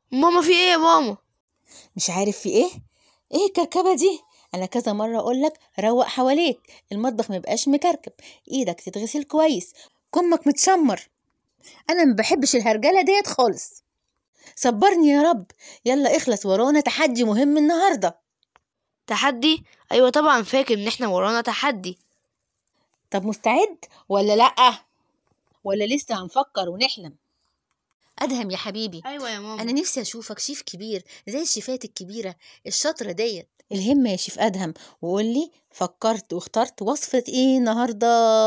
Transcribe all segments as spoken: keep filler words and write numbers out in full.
ماما في ايه يا ماما؟ مش عارف في ايه؟ ايه الكركبه دي؟ انا كذا مره اقولك روق حواليك، المطبخ ميبقاش مكركب، ايدك تتغسل كويس، كمك متشمر. انا ما بحبش الهرجله ديت خالص. صبرني يا رب. يلا اخلص، ورانا تحدي مهم النهارده. تحدي؟ ايوه طبعا فاكر ان احنا ورانا تحدي. طب مستعد ولا لأ؟ ولا لسه هنفكر ونحلم؟ ادهم يا حبيبي، ايوه يا ماما. انا نفسي اشوفك شيف كبير زي الشيفات الكبيره الشاطره ديت. الهمه يا شيف ادهم، وقولي فكرت واخترت وصفه ايه النهارده؟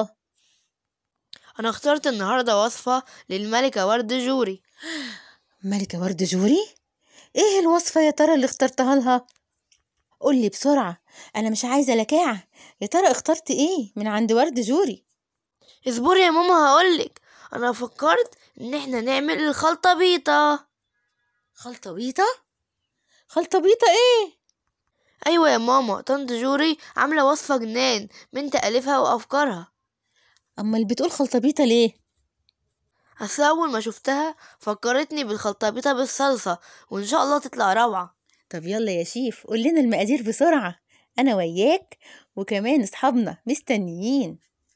انا اخترت النهارده وصفه للملكه ورد جوري. ملكه ورد جوري؟ ايه الوصفه يا ترى اللي اخترتها لها؟ قولي بسرعه، انا مش عايزه لكاعه. يا ترى اخترت ايه من عند ورد جوري؟ اصبري يا ماما هقولك. انا فكرت ان احنا نعمل الخلطه بيضه. خلطه بيضه؟ خلطه بيضه ايه؟ ايوه يا ماما، طنط جوري عامله وصفه جنان من تأليفها وافكارها. اما اللي بتقول خلطه بيضه ليه؟ اصل اول ما شفتها فكرتني بالخلطبيطه بالصلصه، وان شاء الله تطلع روعه. طب يلا يا شيف قول لنا المقادير بسرعه، انا وياك وكمان اصحابنا مستنيين.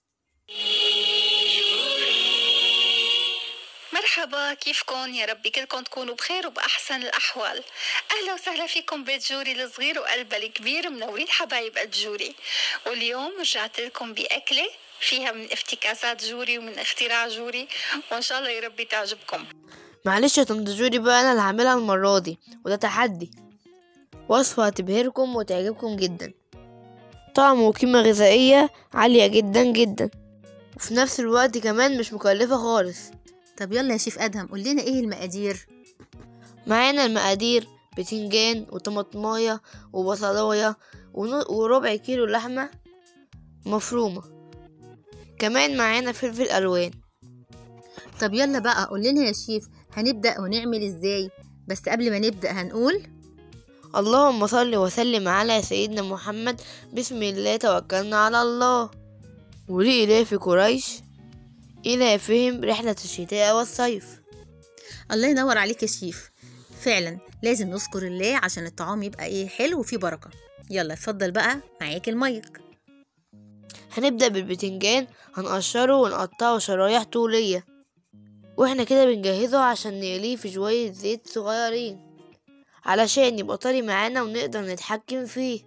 مرحبا، كيفكن؟ يا ربي كلكم تكونوا بخير وبأحسن الأحوال. أهلا وسهلا فيكم بيت جوري الصغير وقلبها الكبير، منورين حبايب قد جوري. واليوم رجعت لكم بأكلة فيها من افتكاسات جوري ومن اختراع جوري، وإن شاء الله يا ربي تعجبكم. معلش يا طنط جوري بقى، انا اللي هعملها المره دي، وده تحدي. وصفه هتبهركم وتعجبكم جدا، طعم وقيمه غذائيه عاليه جدا جدا، وفي نفس الوقت كمان مش مكلفه خالص. طب يلا يا شيف ادهم قول لنا ايه المقادير؟ معانا المقادير: بتنجان وطماطمايه وبصلايه ونو- وربع كيلو لحمه مفرومه. كمان معانا فلفل الوان. طب يلا بقى قول لنا يا شيف هنبدأ ونعمل ازاي؟ بس قبل ما نبدأ هنقول اللهم صل وسلم على سيدنا محمد. بسم الله توكلنا على الله. ولإلاف قريش إلافهم رحلة الشتاء والصيف. الله ينور عليك يا شيف. فعلا لازم نذكر الله عشان الطعام يبقى ايه حلو وفيه بركة. يلا اتفضل بقى معاك المايك. هنبدأ بالبتنجان، هنقشره ونقطعه شرايح طولية، واحنا كده بنجهزه عشان نقليه في شوية زيت صغيرين علشان يبقى طري معانا ونقدر نتحكم فيه.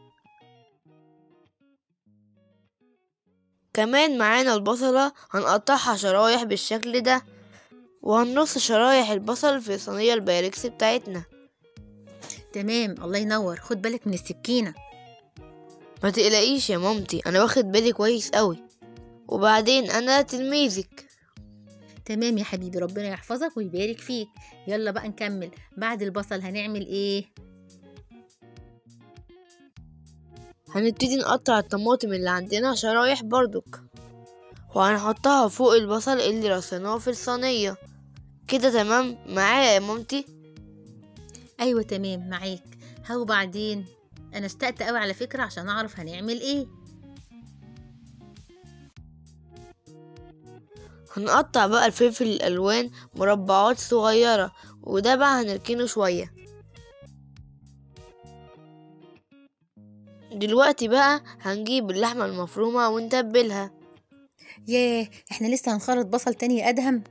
كمان معانا البصلة، هنقطعها شرايح بالشكل ده، وهنرص شرايح البصل في صينية البايركس بتاعتنا. تمام، الله ينور. خد بالك من السكينة. ما تقلقيش يا مامتي، انا واخد بالي كويس قوي، وبعدين انا تلميذك. تمام يا حبيبي، ربنا يحفظك ويبارك فيك. يلا بقى نكمل. بعد البصل هنعمل ايه؟ هنبتدي نقطع الطماطم اللي عندنا شرايح بردك، وهنحطها فوق البصل اللي رصيناه في الصينية. كده تمام معايا يا مامتي؟ ايوه تمام معاك. هو بعدين انا اشتقت قوي على فكرة عشان اعرف هنعمل ايه. هنقطع بقى الفلفل الالوان مربعات صغيرة، وده بقى هنركنه شوية. دلوقتي بقى هنجيب اللحمة المفرومة ونتبلها. ياه، احنا لسه هنخلط بصل تاني يا ادهم؟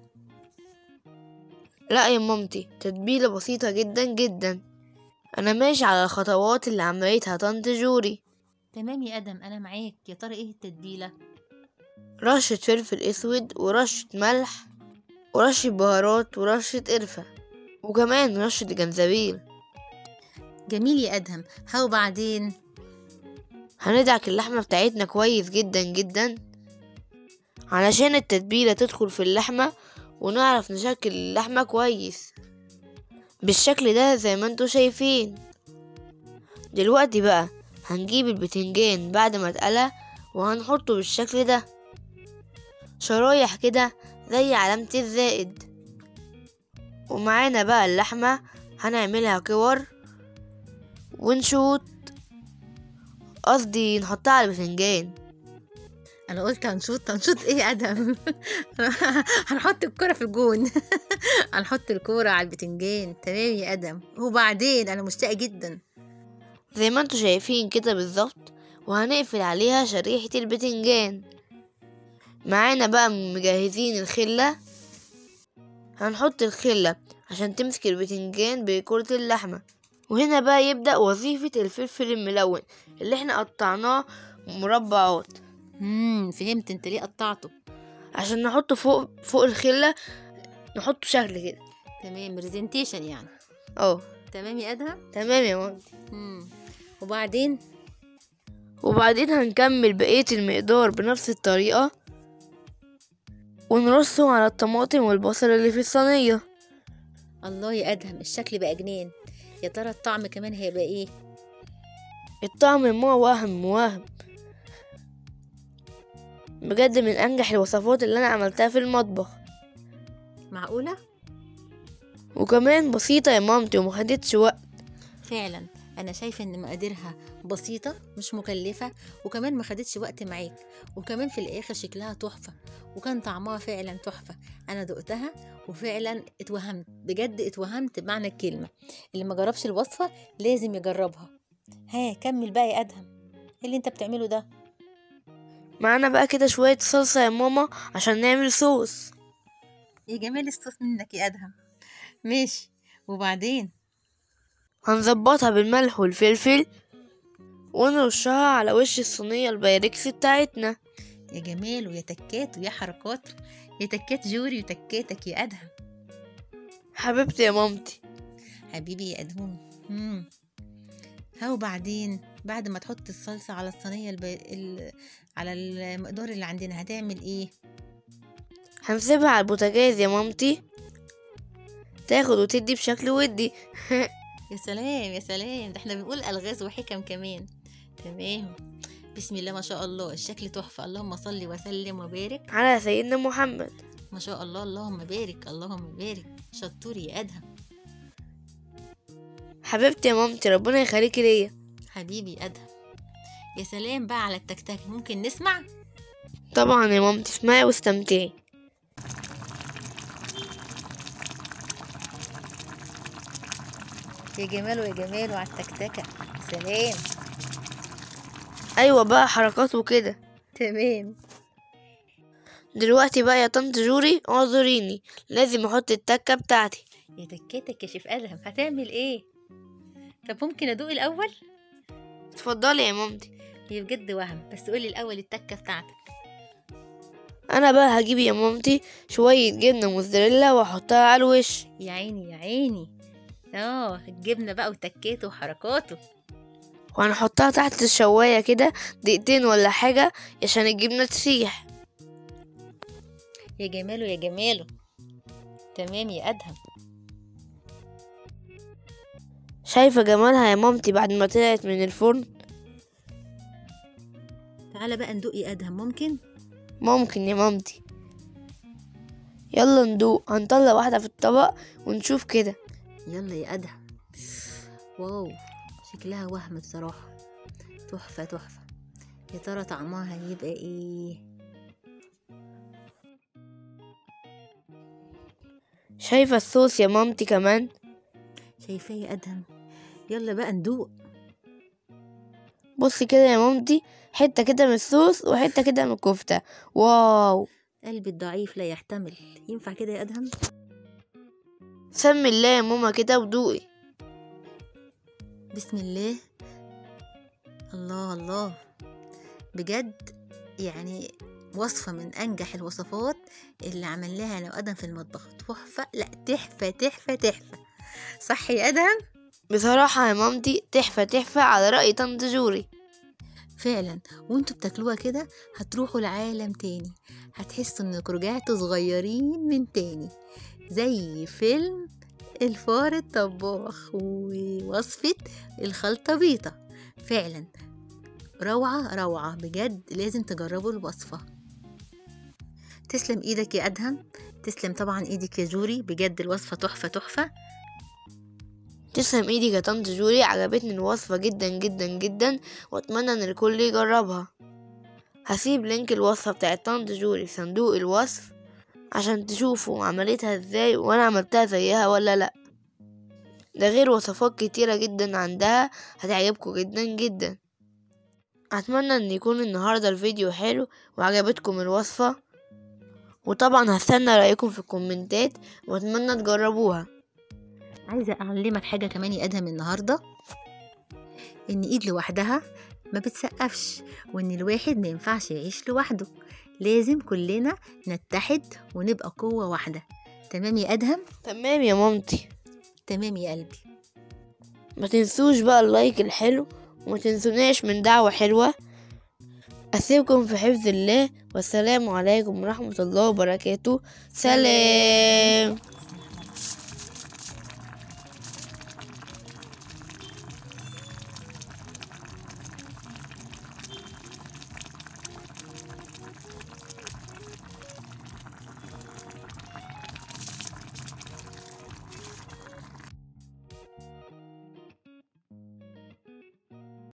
لا يا مامتي، تتبيلة بسيطة جدا جدا، انا ماشي على الخطوات اللي عملتها طنط جوري. تمام يا ادهم انا معاك. يا ترى ايه التتبيلة؟ رشة فلفل اسود، ورشة ملح، ورشة بهارات، ورشة قرفة، وكمان رشة جنزبيل. جميل يا ادهم. هو بعدين هندعك اللحمة بتاعتنا كويس جدا جدا علشان التتبيلة تدخل في اللحمة، ونعرف نشكل اللحمة كويس بالشكل ده زي ما انتوا شايفين. دلوقتي بقى هنجيب البتنجان بعد ما اتقلى، وهنحطه بالشكل ده شرايح كده زي علامة الزائد. ومعانا بقى اللحمة هنعملها كور ونشوط، قصدي نحطها على البتنجان. انا قلت هنشوط هنشوط ايه يا ادهم؟ هنحط الكرة في الجون. هنحط الكرة على البتنجان. تمام يا ادهم، وبعدين انا مشتاقة جدا. زي ما انتوا شايفين كده بالظبط، وهنقفل عليها شريحة البتنجان. معانا بقى مجهزين الخلة. هنحط الخلة عشان تمسك البتنجان بكرة اللحمة. وهنا بقى يبدأ وظيفة الفلفل الملون اللي احنا قطعناه مربعات، امم فهمت انت ليه قطعته. عشان نحطه فوق فوق الخلة، نحطه شكل كده. تمام، برزنتيشن يعني. اه تمام يا ادهم. تمام يا مامتي. امم وبعدين وبعدين هنكمل بقية المقدار بنفس الطريقة، ونرصه على الطماطم والبصل اللي في الصينية. الله يا ادهم، الشكل بقى جنان. يا ترى الطعم كمان هيبقى ايه؟ الطعم ما وهم وهم بجد، من انجح الوصفات اللي انا عملتها في المطبخ. معقولة؟ وكمان بسيطة يا مامتي ومخدتش وقت. فعلا انا شايفه ان مقاديرها بسيطه مش مكلفه، وكمان ما خدتش وقت معاك، وكمان في الاخر شكلها تحفه، وكان طعمها فعلا تحفه. انا دقتها وفعلا اتوهمت، بجد اتوهمت بمعنى الكلمه. اللي ما جربش الوصفه لازم يجربها. ها كمل بقى يا ادهم، ايه اللي انت بتعمله ده؟ معانا بقى كده شوية صلصة يا ماما عشان نعمل صوص. يا جمال الصوص منك يا ادهم. ماشي، وبعدين هنظبطها بالملح والفلفل ونرشها على وش الصينية البايركس بتاعتنا. يا جمال ويا تكات ويا حركات، يا تكات جوري وتكاتك يا ادهم. حبيبتي يا مامتي. حبيبي يا ادهم. امم ها وبعدين بعد ما تحط الصلصة على الصينية الب... ال... على المقدار اللي عندنا هتعمل ايه؟ هنسيبها على البوتاجاز يا مامتي تاخد وتدي بشكل ودي. يا سلام يا سلام، ده احنا بنقول الغاز وحكم كمان. تمام، بسم الله ما شاء الله، الشكل تحفة. اللهم صل وسلم وبارك على سيدنا محمد. ما شاء الله، اللهم بارك اللهم بارك. شطور يا ادهم. حبيبتي يا مامتي، ربنا يخليكي ليا. حبيبي يا ادهم. يا سلام بقى على التكتك، ممكن نسمع؟ طبعا يا مامتي، اسمعي واستمتعي. يا جمال ويا جمال وعلى التكتكة. سلام. ايوه بقى حركات وكده. تمام. دلوقتي بقى يا طنط جوري اعذريني، لازم احط التكة بتاعتي. يا تكتك يا شيف ادهم، هتعمل ايه؟ طب ممكن ادوق الاول؟ اتفضلي يا مامتي. هي بجد وهم، بس قولي الاول التكة بتاعتك. انا بقى هجيب يا مامتي شوية جبنة موزاريلا واحطها على الوش. يا عيني يا عيني. اه الجبنة بقى وتكاته وحركاته. وهنحطها تحت الشواية كده دقيقتين ولا حاجة عشان الجبنة تسيح. يا جماله يا جماله. تمام يا ادهم. شايفة جمالها يا مامتي بعد ما طلعت من الفرن؟ تعالى بقى ندوق يا ادهم، ممكن؟ ممكن يا مامتي. يلا ندوق. هنطلع واحدة في الطبق ونشوف كده. يلا يا ادهم. واو، شكلها وهم بصراحة، تحفة تحفة. يا ترى طعمها هيبقى ايه؟ شايفة الصوص يا مامتي كمان؟ شايفاه يا ادهم. يلا بقى ندوق. بصي كده يا مامتي، حتة كده من الصوص وحتة كده من الكفتة. واو، قلبي الضعيف لا يحتمل. ينفع كده يا ادهم؟ سمي الله يا ماما كده ودوقي. بسم الله. الله الله، بجد يعني وصفة من أنجح الوصفات اللي عملناها أنا وأدهم في المطبخ. تحفة، لا تحفة تحفة تحفة. صح يا أدهم؟ بصراحة يا مامتي تحفة تحفة على رأي طنط جوري. فعلا، وانتوا بتاكلوها كده هتروحوا لعالم تاني، هتحسوا انكم رجعتوا صغيرين من تاني، زي فيلم الفار الطباخ ووصفة الخلطة بيضة. فعلا روعة روعة بجد، لازم تجربوا الوصفة. تسلم ايدك يا ادهم. تسلم طبعا ايدك يا جوري، بجد الوصفة تحفة تحفة. تسلم ايدك يا طنط جوري، عجبتني الوصفة جدا جدا جدا، واتمنى ان الكل يجربها. هسيب لينك الوصفة بتاعت طنط جوري في صندوق الوصف عشان تشوفوا عملتها ازاي وانا عملتها زيها ولا لا. ده غير وصفات كتيرة جدا عندها هتعجبكم جدا جدا. اتمنى ان يكون النهاردة الفيديو حلو وعجبتكم الوصفة، وطبعا هستنى رأيكم في الكومنتات واتمنى تجربوها. عايزة أعلمك حاجة كمان يا أدهم النهاردة، إن إيد لوحدها ما بتسقفش، وإن الواحد ما ينفعش يعيش لوحده، لازم كلنا نتحد ونبقى قوة واحدة. تمام يا أدهم؟ تمام يا مامتي. تمام يا قلبي. ما تنسوش بقى اللايك الحلو، وما تنسوناش من دعوة حلوة. أسيبكم في حفظ الله، والسلام عليكم ورحمة الله وبركاته. سلام.